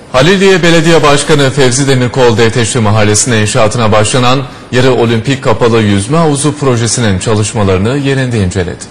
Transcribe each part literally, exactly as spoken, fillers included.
Haliliye Belediye Başkanı Fevzi Demirkol, Devteşli Mahallesi'nde inşaatına başlanan yarı olimpik kapalı yüzme havuzu projesinin çalışmalarını yerinde inceledi.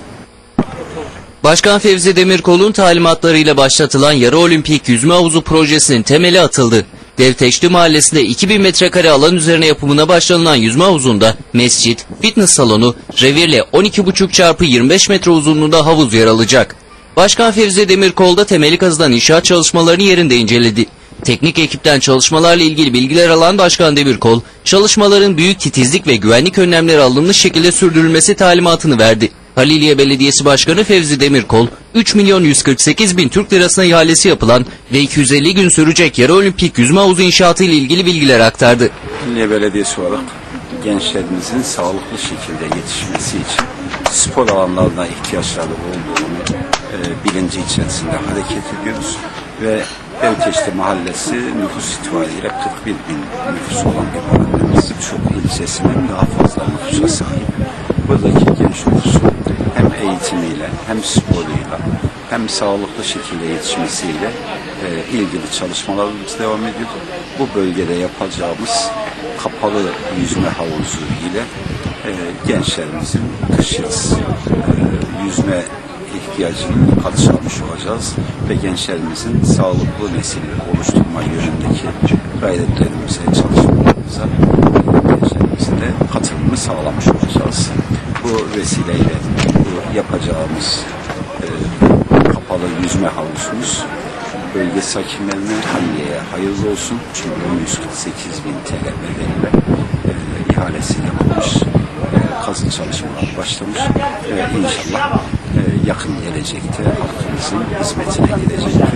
Başkan Fevzi Demirkol'un talimatlarıyla başlatılan yarı olimpik yüzme havuzu projesinin temeli atıldı. Devteşli Mahallesi'nde iki bin metrekare alan üzerine yapımına başlanılan yüzme havuzunda mescit, fitness salonu, revirle on iki buçuk çarpı yirmi beş metre uzunluğunda havuz yer alacak. Başkan Fevzi Demirkol da temeli kazılan inşaat çalışmalarını yerinde inceledi. Teknik ekipten çalışmalarla ilgili bilgiler alan Başkan Demirkol, çalışmaların büyük titizlik ve güvenlik önlemleri alınmış şekilde sürdürülmesi talimatını verdi. Haliliye Belediyesi Başkanı Fevzi Demirkol, üç milyon yüz kırk sekiz bin Türk lirasına ihalesi yapılan ve iki yüz elli gün sürecek yarı olimpik yüzme havuzu inşaatı ile ilgili bilgiler aktardı. Haliliye Belediyesi olarak gençlerimizin sağlıklı şekilde yetişmesi için spor alanlarına ihtiyaçları olduğunu e, bilinci içerisinde hareket ediyoruz ve Devteşli Mahallesi nüfus itibariyle kırk bir bin nüfus olan bir mahallemiz. Çok ilçesinden daha fazla nüfusa sahip. Buradaki genç nüfusun hem eğitimiyle hem sporuyla hem sağlıklı şekilde yetişmesiyle e, ilgili çalışmalarımız devam ediyor. Bu bölgede yapacağımız kapalı yüzme havuzu ile e, gençlerimizin kış yaz e, yüzme ihtiyacını karşılamış olacağız ve gençlerimizin sağlıklı nesil oluşturma yönündeki gayretlerimize, çalışmalarımıza gençlerimizin de katılımını sağlamış olacağız. Bu vesileyle bu yapacağımız e, kapalı yüzme havuzumuz bölge sakinlerine, Haliliye'ye hayırlı olsun. Çünkü yüz kırk sekiz bin T L bedeliyle e, ihalesi yapılmış, e, kazı çalışmaları başlamış ve inşallah e, yakın gelecekte halkımızın hizmetine gidecektir.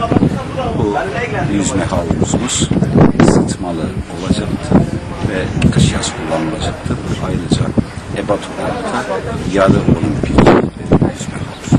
Bu yüzme havuzumuz ısıtmalı olacaktır ve kış yaz kullanılacaktır. Ayrıca ebat olarak da yarı olimpik yüzme havuzu.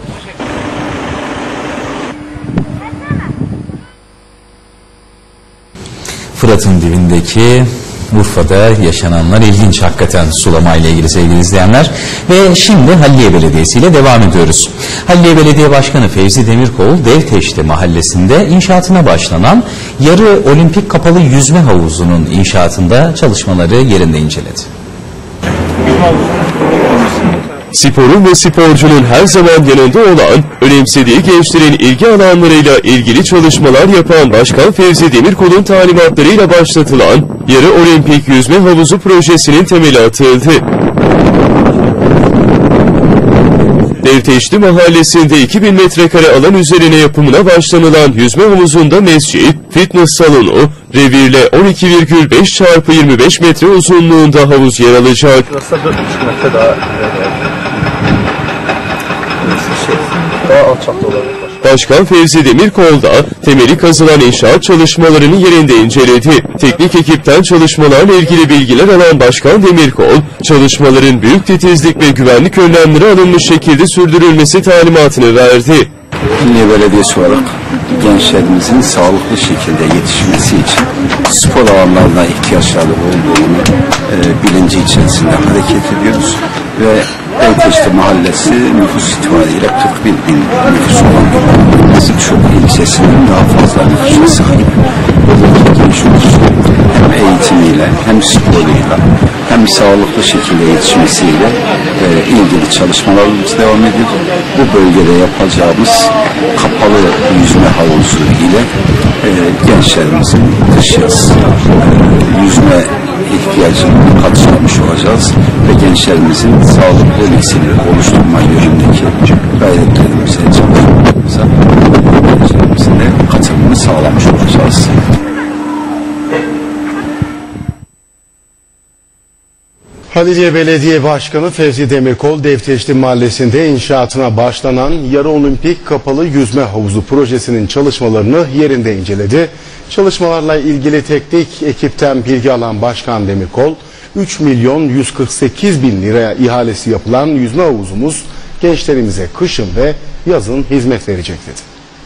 Fırat'ın dibindeki Urfa'da yaşananlar ilginç hakikaten sulama ile ilgili sevgili izleyenler. Ve şimdi Haliliye Belediyesi ile devam ediyoruz. Haliliye Belediye Başkanı Fevzi Demirkol, Devteşli Mahallesi'nde inşaatına başlanan yarı olimpik kapalı yüzme havuzunun inşaatında çalışmaları yerinde inceledi. Sporun ve sporcunun her zaman yanında olan, önemsediği gençlerin ilgi alanlarıyla ilgili çalışmalar yapan Başkan Fevzi Demirkol'un talimatlarıyla başlatılan yarı olimpik yüzme havuzu projesinin temeli atıldı. Devteşli Mahallesi'nde iki bin metrekare alan üzerine yapımına başlanılan yüzme havuzunda mescit, fitness salonu, revirle on iki virgül beş çarpı yirmi beş metre uzunluğunda havuz yer alacak. Başkan Fevzi Demirkol da temeli kazılan inşaat çalışmalarını yerinde inceledi. Teknik ekipten çalışmalarla ilgili bilgiler alan Başkan Demirkol, çalışmaların büyük titizlik ve güvenlik önlemleri alınmış şekilde sürdürülmesi talimatını verdi. Haliliye Belediyesi olarak gençlerimizin sağlıklı şekilde yetişmesi için spor alanlarına ihtiyaçları olduğunu e, bilinci içerisinde hareket ediyoruz ve Devteşli Mahallesi nüfus itibariyle kırk bir bin nüfus olan bir mahallemiz. Çok ilçesinden daha fazla nüfusa sahip. Buradaki genç nüfusun hem eğitimiyle hem sporuyla hem sağlıklı şekilde yetişmesiyle e, ilgili çalışmalarımız devam ediyor. Bu bölgede yapacağımız kapalı yüzme havuzu ile e, gençlerimizin kış yaz e, yüzme ihtiyacını karşılamış olacağız ve gençlerimizin sağlıklı nesil oluşturma yönündeki gayretlerimize, çalışmalarımıza gençlerimizin de katılımını sağlamış olacağız. Haliliye Belediye Başkanı Fevzi Demirkol, Devteşli Mahallesi'nde inşaatına başlanan yarı olimpik kapalı yüzme havuzu projesinin çalışmalarını yerinde inceledi. Çalışmalarla ilgili teknik ekipten bilgi alan Başkan Demirkol, üç milyon yüz kırk sekiz bin liraya ihalesi yapılan yüzme havuzumuz gençlerimize kışın ve yazın hizmet verecek dedi.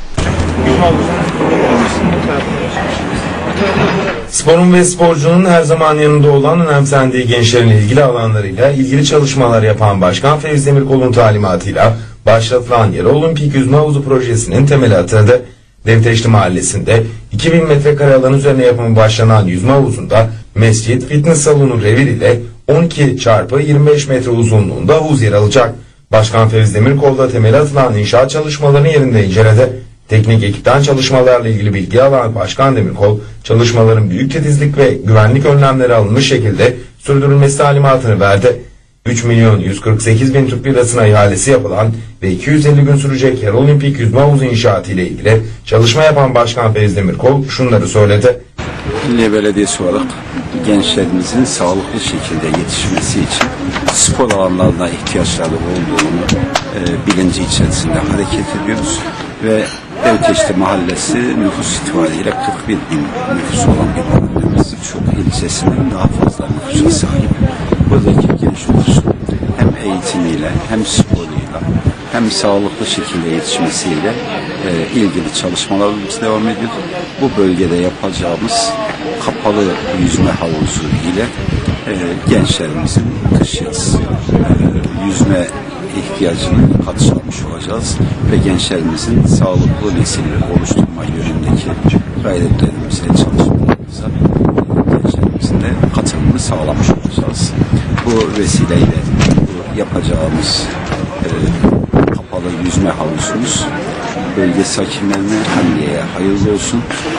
Sporun ve sporcunun her zaman yanında olan, önemsendiği gençlerin ilgili alanlarıyla ilgili çalışmalar yapan Başkan Fevzi Demirkol'un talimatıyla başlatılan yarı olimpik yüzme havuzu projesinin temeli atıldı. Devteşli Mahallesi'nde iki bin metrekare alan üzerine yapımı başlanan yüzme havuzunda mescit, fitness salonu, revir ile on iki çarpı yirmi beş metre uzunluğunda havuz yer alacak. Başkan Fevzi Demirkol da temeli atılan inşaat çalışmalarını yerinde inceledi. Teknik ekipten çalışmalarla ilgili bilgi alan Başkan Demirkol, çalışmaların büyük titizlik ve güvenlik önlemleri alınmış şekilde sürdürülmesi talimatını verdi. üç milyon yüz kırk sekiz bin Türk lirasına ihalesi yapılan ve iki yüz elli gün sürecek yarı olimpik yüzme havuzu inşaatı ile ilgili çalışma yapan Başkan Fevzi Demirkol şunları söyledi. Halliye Belediyesi olarak gençlerimizin sağlıklı şekilde yetişmesi için spor alanlarına ihtiyaçları olduğunu e, bilinci içerisinde hareket ediyoruz ve Devteşti Mahallesi nüfus itibariyle kırk bir bin nüfusu olan bir mahallemiz. Çok ilçesinin daha fazla nüfusa sahip. Buradaki genç nüfusun hem eğitimiyle hem sporuyla hem sağlıklı şekilde yetişmesiyle e, ilgili çalışmalarımız devam ediyor. Bu bölgede yapacağımız kapalı yüzme havuzu ile e, gençlerimizin kış yaz e, yüzme ihtiyacını karşılamış olacağız ve gençlerimizin sağlıklı nesilleri oluşturma yönündeki gayretlerimize, çalışmalarımıza gençlerimizin de katılımını sağlamış olacağız. Bu vesileyle bu yapacağımız e, kapalı yüzme havuzumuz bölge sakinlerine, Halliye'ye hayırlı olsun.